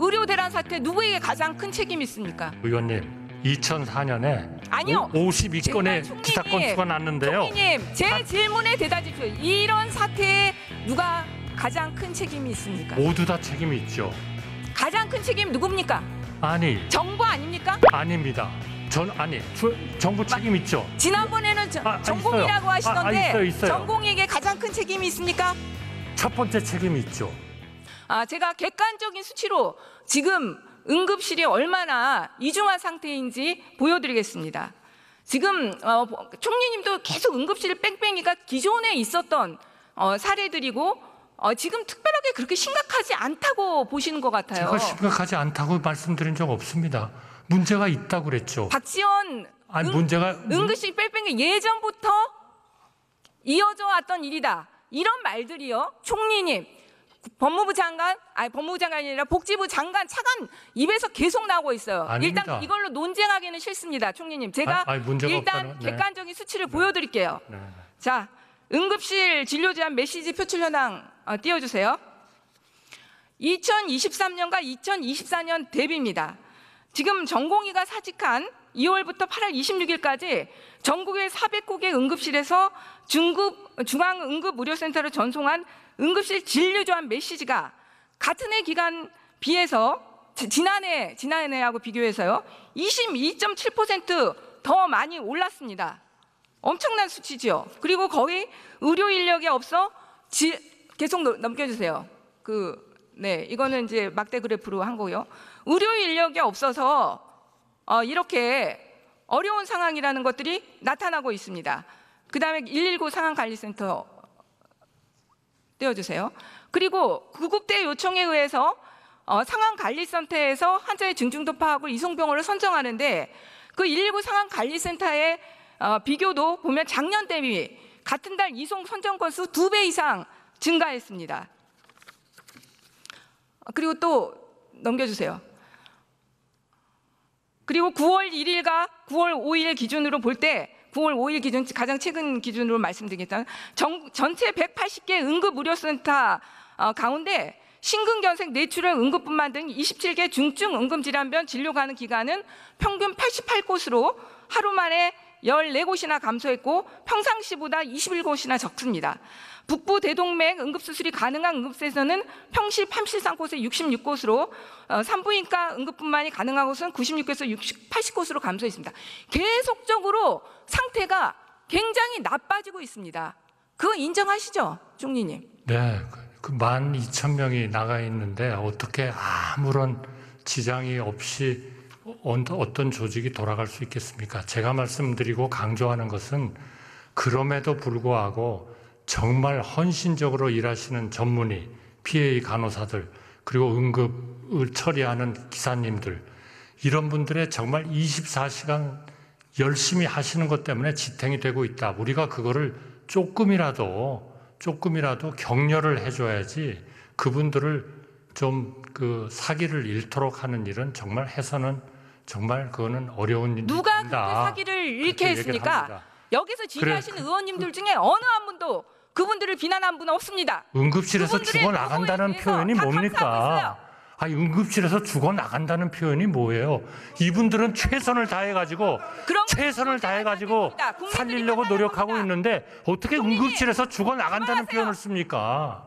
의료 대란 사태 누구에게 가장 큰 책임이 있습니까? 의원님, 2004년에 아니요. 52건의 기사 건수가 났는데요. 총리님, 제 질문에 대답해 주십시오. 이런 사태에 누가 가장 큰 책임이 있습니까? 모두 다 책임이 있죠. 가장 큰 책임 누굽니까? 아니, 정부 아닙니까? 아닙니다. 정부 책임 있죠. 지난번에는 전공이라고 하시던데 있어요. 전공에게 가장 큰 책임이 있습니까? 첫 번째 책임이 있죠. 제가 객관적인 수치로 지금 응급실이 얼마나 이중한 상태인지 보여드리겠습니다. 지금 총리님도 계속 응급실 뺑뺑이가 기존에 있었던 사례들이고 지금 특별하게 그렇게 심각하지 않다고 보시는 것 같아요. 제가 심각하지 않다고 말씀드린 적 없습니다. 문제가 있다고 그랬죠. 박지원 응급실 뺑뺑이 예전부터 이어져 왔던 일이다. 이런 말들이요. 총리님, 법무부 장관이 아니라 복지부 장관 차관 입에서 계속 나오고 있어요. 아닙니다. 일단 이걸로 논쟁하기는 싫습니다. 총리님. 제가 일단 객관적인 수치를 보여드릴게요. 자, 응급실 진료 제한 메시지 표출 현황 띄워주세요. 2023년과 2024년 대비입니다. 지금 전공의가 사직한 2월부터 8월 26일까지 전국의 400곳의 응급실에서 중앙응급의료센터로 전송한 응급실 진료 제한 메시지가 같은 해 기간 비해서 지난해하고 비교해서요 22.7% 많이 올랐습니다. 엄청난 수치죠. 그리고 거의 의료 인력이 없어 계속 넘겨주세요. 이거는 이제 막대 그래프로 한 거고요. 의료 인력이 없어서 이렇게 어려운 상황이라는 것들이 나타나고 있습니다. 그다음에 119 상황관리센터 띄워주세요. 그리고 구급대 요청에 의해서 상황관리센터에서 환자의 중증도 파악을 이송병원을 선정하는데 그 119 상황관리센터의 비교도 보면 작년 대비 같은 달 이송 선정 건수 2배 이상 증가했습니다. 그리고 또 넘겨주세요. 그리고 9월 1일과 9월 5일 기준으로 볼 때 9월 5일 기준 가장 최근 기준으로 말씀드리겠다면 전체 180개 응급의료센터 가운데 심근경색, 뇌출혈, 응급분만 등 27개 중증 응급질환병 진료 가능 기간은 평균 88곳으로 하루 만에 14곳이나 감소했고 평상시보다 21곳이나 적습니다. 북부 대동맥 응급수술이 가능한 응급실에서는 평시 83곳에 66곳으로 산부인과 응급분만이 가능한 곳은 96곳에서 80곳으로 감소했습니다. 계속적으로 상태가 굉장히 나빠지고 있습니다. 그거 인정하시죠, 총리님? 네, 그 12,000명이 나가 있는데 어떻게 아무런 지장이 없이 어떤 조직이 돌아갈 수 있겠습니까? 제가 말씀드리고 강조하는 것은 그럼에도 불구하고 정말 헌신적으로 일하시는 전문의, PA 간호사들, 그리고 응급을 처리하는 기사님들, 이런 분들의 정말 24시간 열심히 하시는 것 때문에 지탱이 되고 있다. 우리가 그거를 조금이라도 격려를 해줘야지 그분들을 좀 사기를 잃도록 하는 일은 정말 해서는 정말 그거는 어려운 일입니다. 누가 그렇게 사기를 잃게 했습니까? 여기서 지휘하시는 의원님들 중에 어느 한 분도 그분들을 비난한 분은 없습니다. 응급실에서 죽어나간다는 표현이 뭡니까? 응급실에서 죽어나간다는 표현이 뭐예요? 이분들은 최선을 다해가지고 살리려고 노력하고 있는데 어떻게 응급실에서 죽어나간다는 표현을 씁니까?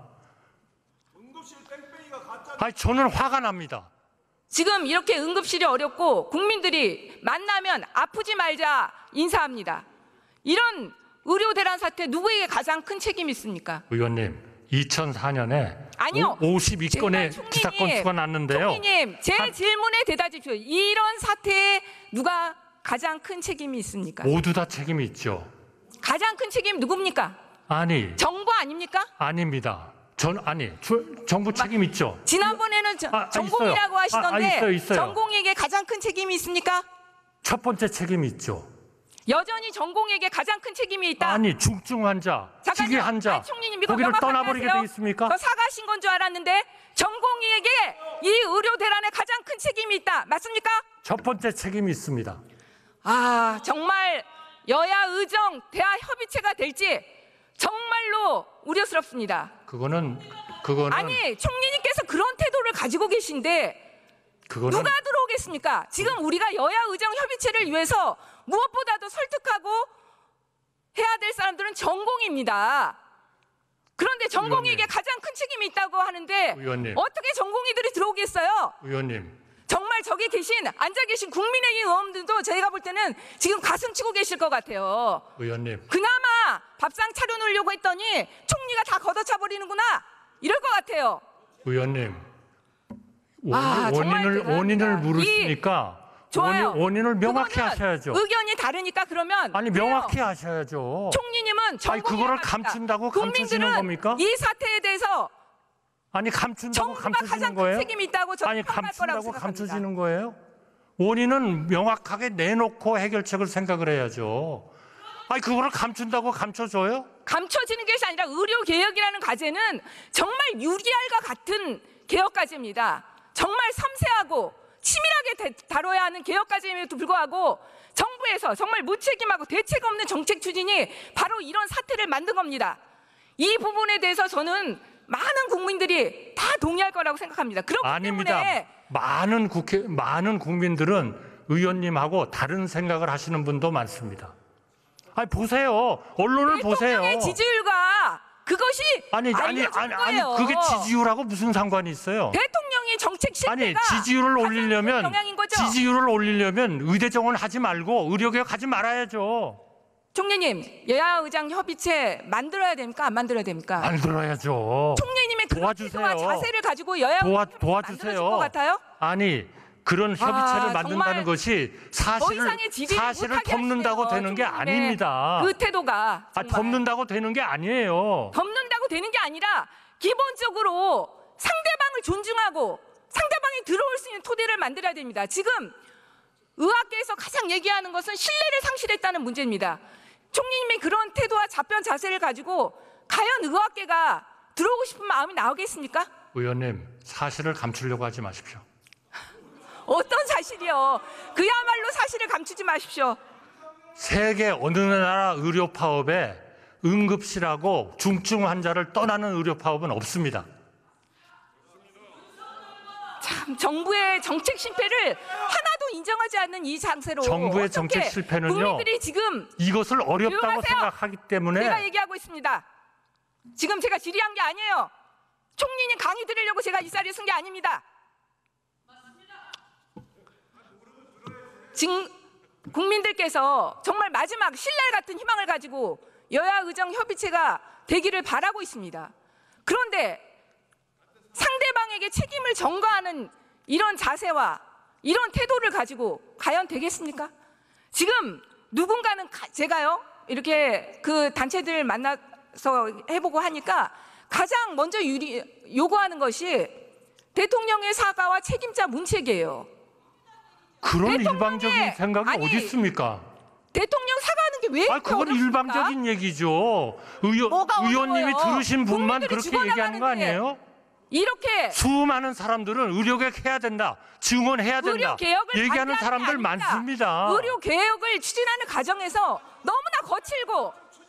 저는 화가 납니다. 지금 이렇게 응급실이 어렵고 국민들이 만나면 아프지 말자 인사합니다. 이런 의료 대란 사태 누구에게 가장 큰 책임이 있습니까? 의원님, 2004년에 아니요. 52건의 기사 건수가 났는데요. 총리님, 제 질문에 대답해 주십시오. 이런 사태에 누가 가장 큰 책임이 있습니까? 모두 다 책임이 있죠. 가장 큰 책임 누굽니까? 아니. 정부 아닙니까? 아닙니다. 정부 책임 있죠. 지난번에는 전공이라고 하시던데 있어요. 전공에게 가장 큰 책임이 있습니까? 첫 번째 책임이 있죠. 여전히 전공에게 가장 큰 책임이 있다. 아니, 중증 환자, 희귀 환자, 총리님, 이거 거기를 떠나버리게 돼 있습니까? 그 사과하신 건 줄 알았는데 전공의에게 이 의료 대란에 가장 큰 책임이 있다. 맞습니까? 첫 번째 책임이 있습니다. 정말 여야 의정 대화 협의체가 될지 정말로 우려스럽습니다. 그거는 아니, 총리님께서 그런 태도를 가지고 계신데 그거는 누가 들어오겠습니까? 지금 우리가 여야 의정 협의체를 위해서 무엇보다도 설득하고 해야 될 사람들은 전공입니다. 그런데 전공에게 의원님. 가장 큰 책임이 있다고 하는데 의원님. 어떻게 전공의들이 들어오겠어요? 의원님, 정말 저기 앉아 계신 국민의힘 의원들도 제가 볼 때는 지금 가슴 치고 계실 것 같아요. 의원님, 그나마 밥상 차려놓으려고 했더니 총리가 다 걷어차 버리는구나 이럴 것 같아요. 의원님. 아, 정말 대단합니다. 원인을 물으시니까 좋아요. 원인을 명확히 그거는 하셔야죠. 의견이 다르니까 그러면 아니 그래요. 명확히 하셔야죠. 총리님은 아니 전공이 그거를 나갑니다. 감춘다고 감춰지는 겁니까? 이 사태에 대해서 아니 감춘다고 정부가 감춰지는 가장 큰 거예요? 책임이 있다고 저는 아니 평가할 거라고 감춘다고 생각합니다. 감춰지는 거예요? 원인은 명확하게 내놓고 해결책을 생각을 해야죠. 아니 그거를 감춘다고 감춰줘요? 감춰지는 것이 아니라 의료개혁이라는 과제는 정말 유리알과 같은 개혁과제입니다. 정말 섬세하고 치밀하게 다뤄야 하는 개혁과제임에도 불구하고 정부에서 정말 무책임하고 대책 없는 정책 추진이 바로 이런 사태를 만든 겁니다. 이 부분에 대해서 저는 많은 국민들이 다 동의할 거라고 생각합니다. 그렇기 아닙니다. 때문에 많은 국민들은 의원님하고 다른 생각을 하시는 분도 많습니다. 아니 보세요. 언론을 보세요. 대통령의 지지율과 그것이 아니 알려진 거예요. 그게 지지율하고 무슨 상관이 있어요? 대통령의 정책 실패가 아니 지지율을 가장 올리려면 큰 영향인 거죠. 지지율을 올리려면 의대 정원 하지 말고 의료개혁 하지 말아야죠. 총리님, 여야 의장 협의체 만들어야 됩니까? 안 만들어야 됩니까? 만들어야죠. 총리님의 그런 도와주세요. 태도와 자세를 가지고 여야 도와주세요. 만들어질 것 같아요? 아니 그런 협의체를 만든다는 정말 것이 더 이상의 지지를 사실을 못하게 덮는다고 하시네요, 되는 게 총리님의 아닙니다. 그 태도가 정말 덮는다고 되는 게 아니에요. 덮는다고 되는 게 아니라 기본적으로 상대방을 존중하고 상대방이 들어올 수 있는 토대를 만들어야 됩니다. 지금 의학계에서 가장 얘기하는 것은 신뢰를 상실했다는 문제입니다. 총리님의 그런 태도와 답변 자세를 가지고 과연 의학계가 들어오고 싶은 마음이 나오겠습니까? 의원님 사실을 감추려고 하지 마십시오. 어떤 사실이요? 그야말로 사실을 감추지 마십시오. 세계 어느 나라 의료 파업에 응급실하고 중증 환자를 떠나는 의료 파업은 없습니다. 참 정부의 정책 실패를 하나도 인정하지 않는 이 장세로 정부의 어떻게 정책 실패는요. 국민들이 지금 이것을 어렵다고 조용하세요. 생각하기 때문에 제가 얘기하고 있습니다. 지금 제가 질의한 게 아니에요. 총리님 강의 들으려고 제가 이 자리에 쓴 게 아닙니다. 지금 국민들께서 정말 마지막 신랄 같은 희망을 가지고 여야 의정 협의체가 되기를 바라고 있습니다. 그런데 상대방에게 책임을 전가하는 이런 자세와 이런 태도를 가지고 과연 되겠습니까? 지금 누군가는 제가요 이렇게 그 단체들 만나서 해보고 하니까 가장 먼저 요구하는 것이 대통령의 사과와 책임자 문책이에요. 그런 대통령의- 일방적인 생각이 아니, 어디 있습니까? 대통령 사과하는 게 왜 아, 이렇게 그건 어렵습니까? 일방적인 얘기죠. 뭐가 의원님이 어려워요? 들으신 분만 국민들이 그렇게 얘기하는 거 죽어나가는데 아니에요? 이렇게 수많은 사람들은 의료개혁 해야 된다, 증언해야 된다 의료 개혁을 얘기하는 반대하는 게 사람들 아닙니다. 많습니다. 의료 개혁을 추진하는 과정에서 너무나 거칠고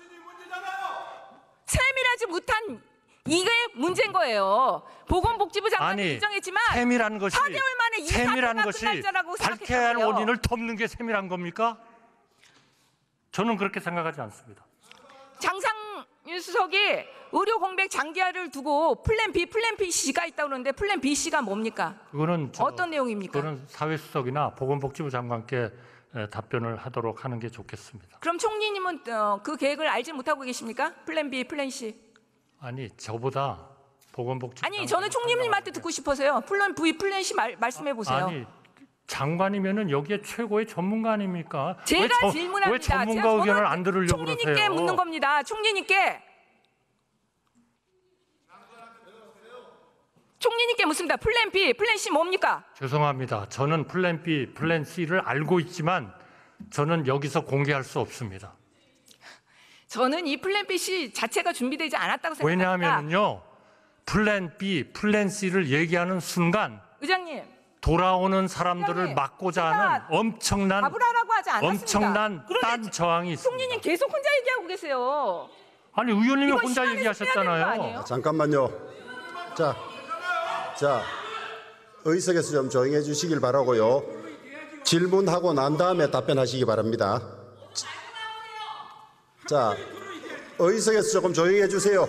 세밀하지 못한 이게 문제인 거예요. 보건복지부 장관이 아니, 인정했지만 세밀한 것이 4개월 만에 이 세밀한 사태가 것이 끝날 거라고 밝혀야 할 생각했다고요. 원인을 덮는 게 세밀한 겁니까? 저는 그렇게 생각하지 않습니다. 장상윤 수석이 의료 공백 장기화를 두고 플랜 B, 플랜 B, C가 있다고 그러는데 플랜 B, C가 뭡니까? 그거는 어떤 내용입니까? 그거는 사회수석이나 보건복지부 장관께 답변을 하도록 하는 게 좋겠습니다. 그럼 총리님은 그 계획을 알지 못하고 계십니까? 플랜 B, 플랜 C. 아니 저보다 보건복지부 아니 저는 총리님한테 듣고 싶어서요. 플랜 B, 플랜 C 말씀해 보세요. 아니 장관이면은 여기에 최고의 전문가 아닙니까? 제가 질문합니다. 왜 전문가 제가 의견을 안 들으려고 총리님께 그러세요? 묻는 겁니다. 총리님께 묻습니다. 플랜 B, 플랜 C 뭡니까? 죄송합니다. 저는 플랜 B, 플랜 C를 알고 있지만 저는 여기서 공개할 수 없습니다. 저는 이 플랜 B, C 자체가 준비되지 않았다고 생각합니다. 왜냐하면요, 플랜 B, 플랜 C를 얘기하는 순간 의장님, 돌아오는 사람들을 의장님, 막고자 제가 하는 엄청난 답을 하라고 하지 않았습니다. 엄청난 그런데 딴 저항이 있습니다. 총리님 계속 혼자 얘기하고 계세요. 아니 의원님이 이거 혼자 시간에서 빼야 되는 거 얘기하셨잖아요. 아니에요? 잠깐만요. 자, 의석에서 좀 조용해 주시길 바라고요. 질문하고 난 다음에 답변하시기 바랍니다. 자, 의석에서 조금 조용해 주세요.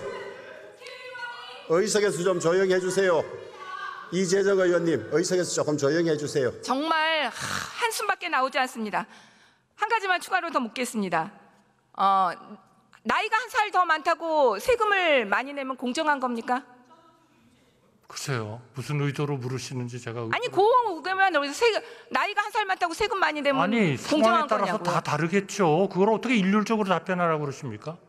의석에서 좀 조용해 주세요. 이재정 의원님, 의석에서 조금 조용해 주세요. 정말 한숨밖에 나오지 않습니다. 한 가지만 추가로 더 묻겠습니다. 나이가 한 살 더 많다고 세금을 많이 내면 공정한 겁니까? 글쎄요. 무슨 의도로 물으시는지 제가 아니 그러면 나이가 한 살 많다고 세금 많이 내면 아니 상황에 공정한 따라서 거냐고요. 다 다르겠죠. 그걸 어떻게 일률적으로 답변하라고 그러십니까?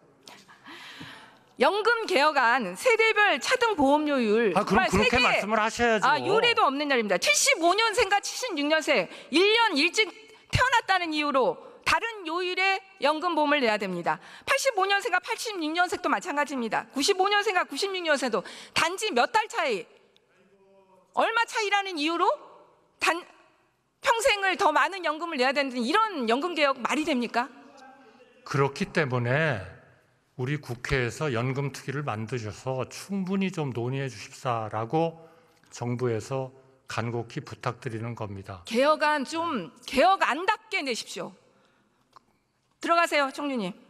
연금 개혁안 세대별 차등 보험료율 그럼 정말 그렇게 세계 말씀을 하셔야죠. 유례도 없는 날입니다. 75년생과 76년생 1년 일찍 태어났다는 이유로 다른 요율의 연금보험을 내야 됩니다. 85년생과 86년생도 마찬가지입니다. 95년생과 96년생도 단지 몇 달 차이, 얼마 차이라는 이유로 평생을 더 많은 연금을 내야 되는 이런 연금 개혁 말이 됩니까? 그렇기 때문에 우리 국회에서 연금 특위를 만드셔서 충분히 좀 논의해 주십사라고 정부에서 간곡히 부탁드리는 겁니다. 개혁안 좀 개혁안답게 내십시오. 들어가세요, 총리님.